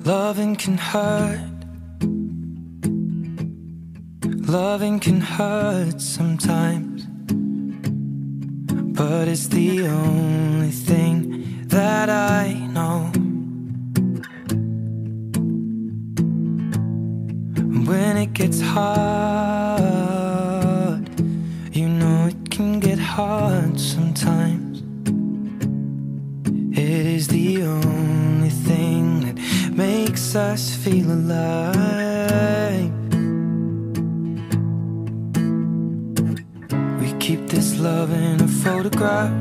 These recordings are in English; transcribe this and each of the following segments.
Loving can hurt. Loving can hurt sometimes, but it's the only thing that I know. When it gets hard, you know it can get hard sometimes. It is the only thing that makes us feel alive. We keep this love in a photograph.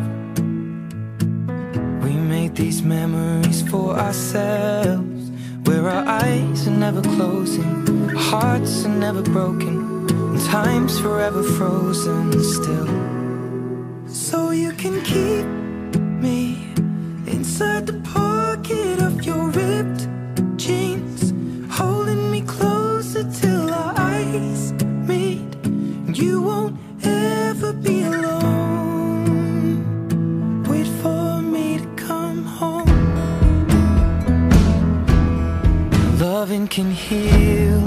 We make these memories for ourselves, where our eyes are never closing, our hearts are never broken, and time's forever frozen still. So you can keep me inside the pocket of your ripped jeans, holding me closer till our eyes meet. You won't ever be alone. Wait for me to come home. Loving can heal.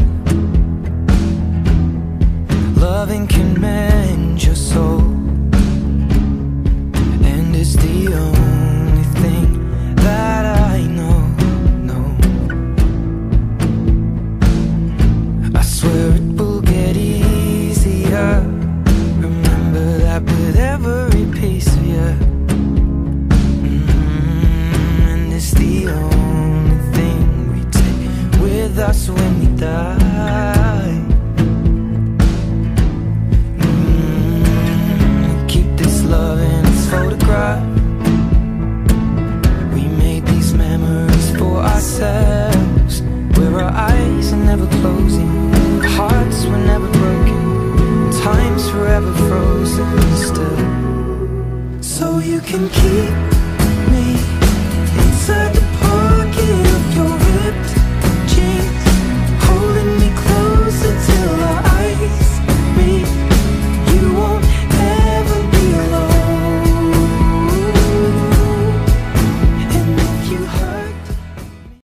Loving can mend your soul, and it's the only thing that I know. I swear it will get easier. Remember that with every piece of you. And it's the only thing we take with us when we die. Keep this love in its photograph. We made these memories for ourselves, where our eyes are never closing, our hearts were never broken, time's forever frozen still. So you can keep me inside the